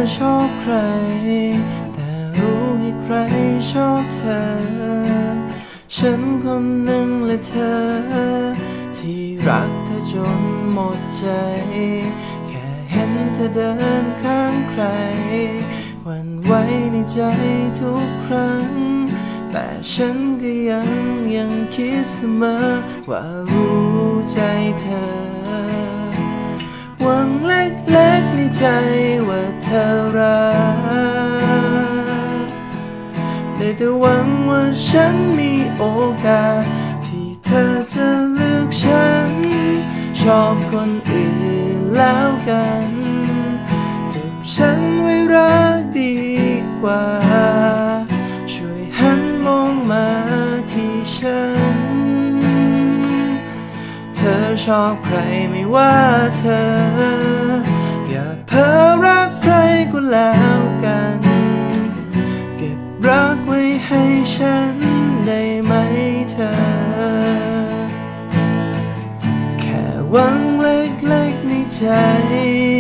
ชอบใครแต่รู้ให้ใครชอบเธอฉันคนหนึ่งและเธอที่รักเธอจนหมดใจแค่เห็นเธอเดินข้างใครหวั่นไหวในใจทุกครั้งแต่ฉันก็ยังคิดเสมอว่ารู้ใจเธอหวังเล็กๆในใจว่าเธอรักได้แต่หวังว่าฉันมีโอกาสที่เธอจะเลือกฉันชอบคนอื่นแล้วกันเก็บฉันไว้รักดีกว่าช่วยหันมองมาที่ฉันเธอชอบใครไม่ว่าเธออย่าเพ้อรักใครก็แล้วกันเก็บรักไว้ให้ฉันได้ไหมเธอแค่หวังเล็กๆในใจ